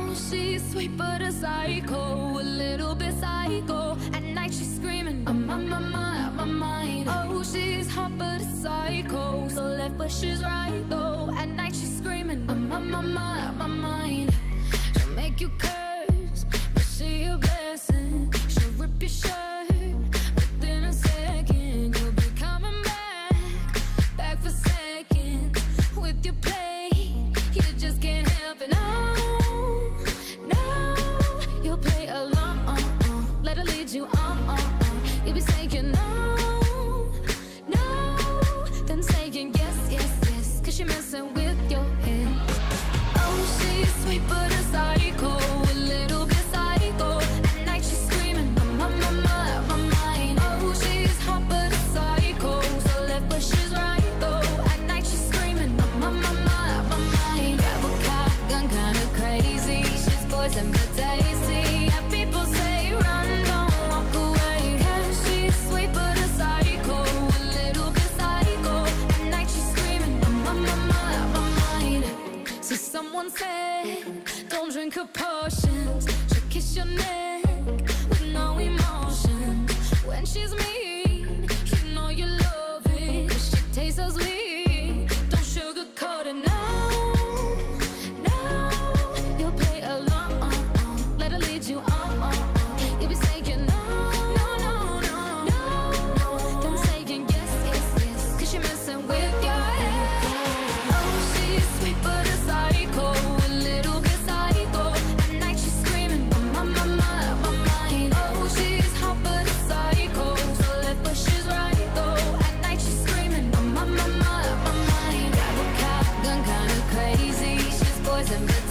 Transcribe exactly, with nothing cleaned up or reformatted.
Oh, she's sweet but a psycho, a little bit psycho. At night she's screaming, I'm on my mind, my mind. Oh, she's hot but a psycho, so left but she's right though. At night she's screaming, I'm on my mind, my mind. She'll make you curse, but she a blessing. She'll rip your shirt within a second. You'll be coming back, back for seconds with your play. You just can't help it. No, no, you'll play along. Let her lead you on. You'll be saying no, no, then saying yes, yes, yes, cause you're messing with your head. Oh, she's sweet but a psycho, a little bit psycho. At night she's screaming, I'm on my mind, my mind. Oh, she's hot but a psycho, so left but she's right though. At night she's screaming, I'm on my mind, my mind. Grab a cock gun, kinda crazy. She's poison but tasty. Yeah, people say run, don't walk away. Yeah, she's sweet but a psycho, a little bit psycho. At night she's screaming, I'm on my mind, my mind. So someone said, don't drink her potions. She'll kiss your neck with no emotion. When she's mean, you know you love it, 'cause she tastes so sweet. Don't sugarcoat it, no, no. You'll play along, let her lead you on. You'll be saying no, no, no, no, no, no. Then saying yes, yes, yes, 'cause you're messing with your head. Oh, she's sweet but a psycho, a little bit psycho. At night she's screaming, I'm on my mind, my mind. Oh, she's hot but a psycho, so left but she's right though. At night she's screaming, I'm on my mind, my mind. Grab a cock gun, kinda crazy. She's poison but